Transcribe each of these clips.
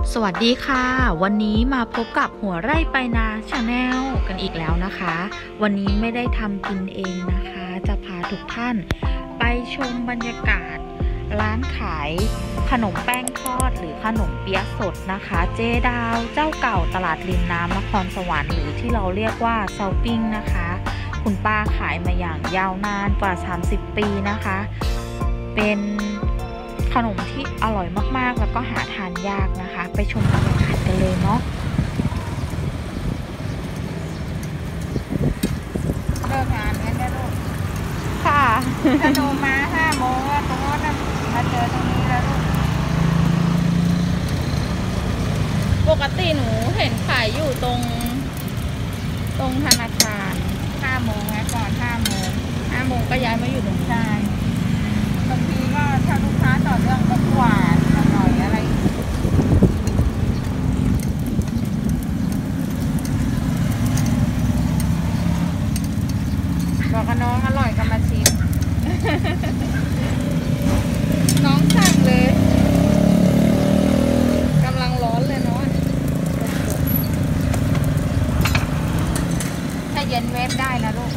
สวัสดีค่ะวันนี้มาพบกับหัวไร่ไปนาชาแนลกันอีกแล้วนะคะวันนี้ไม่ได้ทำกินเองนะคะจะพาทุกท่านไปชมบรรยากาศร้านขายขนมแป้งทอดหรือขนมเปี๊ยะสดนะคะเจดาวเจ้าเก่าตลาดริมน้ำนครสวรรค์หรือที่เราเรียกว่าเซาปิ้งนะคะคุณป้าขายมาอย่างยาวนานกว่า30ปีนะคะเป็นขนมที่อร่อยมากๆแล้วก็หาทานยากนะคะไปชมบรรยากาศกันเลยเนาะเลิกงานกันแล้วลูกค่ะถ้าโดนมา5 โมงตรงโน้นมาเจอตรงนี้แล้วลูกปกติหนูเห็นขายอยู่ตรงธนาคาร 5 โมงนะก่อน5 โมง 5 โมงก็ย้ายมาอยู่ตรงนี้ใช่บางทีก็ถ้าลูกค้าต่อเรื่องก็หวานหน่อยอะไรบอกกับน้องอร่อยก็มาชิมน้องสั่งเลยกำลังร้อนเลยเนาะถ้าเย็นเวฟได้นะลูก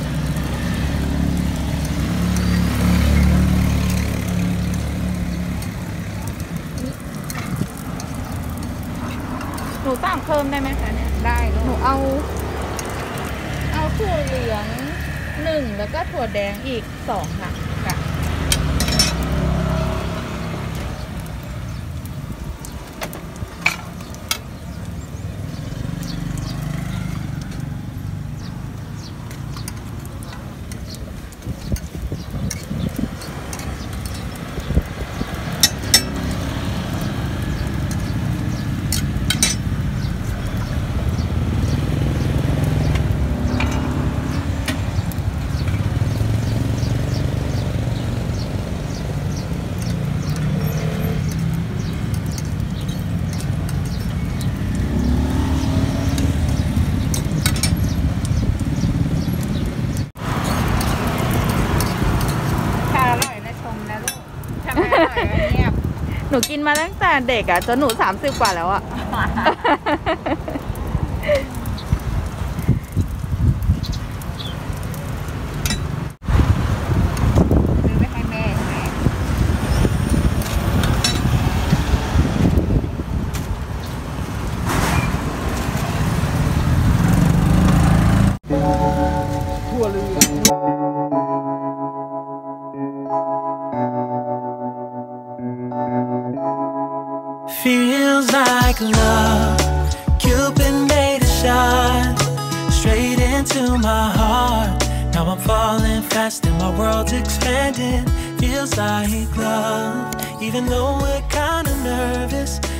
หนูสั่งเพิ่มได้ไหมคะเนี่ยได้ลูกหนูเอาถั่วเหลือง1แล้วก็ถั่วแดงอีก2ค่ะหนูกินมาตั้งแต่เด็กอ่ะจนหนู30 กว่าแล้วอ่ะซื้อไปให้แม่ใช่ไหมถั่วเหลือง Feels like love, Cupid made a shot straight into my heart. Now I'm falling fast and my world's expanding. Feels like love, even though we're kinda nervous.